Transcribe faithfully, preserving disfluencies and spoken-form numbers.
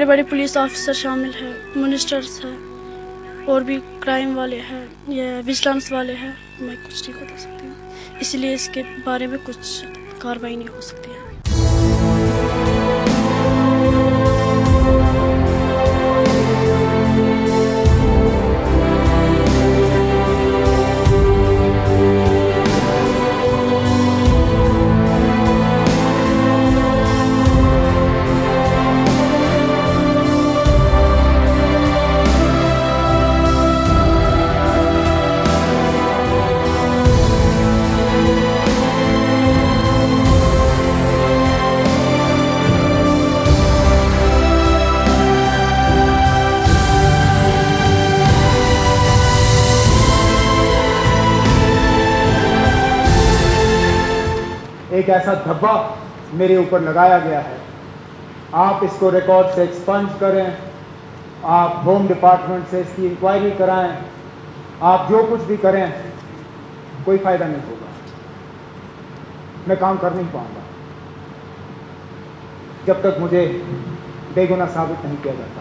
बड़े police officer शामिल हैं, मिनिस्टर्स हैं और भी क्राइम वाले हैं या विजिलेंस वाले हैं। मैं कुछ नहीं बता सकती हूँ, इसलिए इसके बारे में कुछ कार्रवाई नहीं हो सकती है। एक ऐसा धब्बा मेरे ऊपर लगाया गया है। आप इसको रिकॉर्ड से एक्सपंज करें, आप होम डिपार्टमेंट से इसकी इंक्वायरी कराएं, आप जो कुछ भी करें, कोई फायदा नहीं होगा। मैं काम कर नहीं पाऊंगा जब तक मुझे बेगुनाह साबित नहीं किया जाता।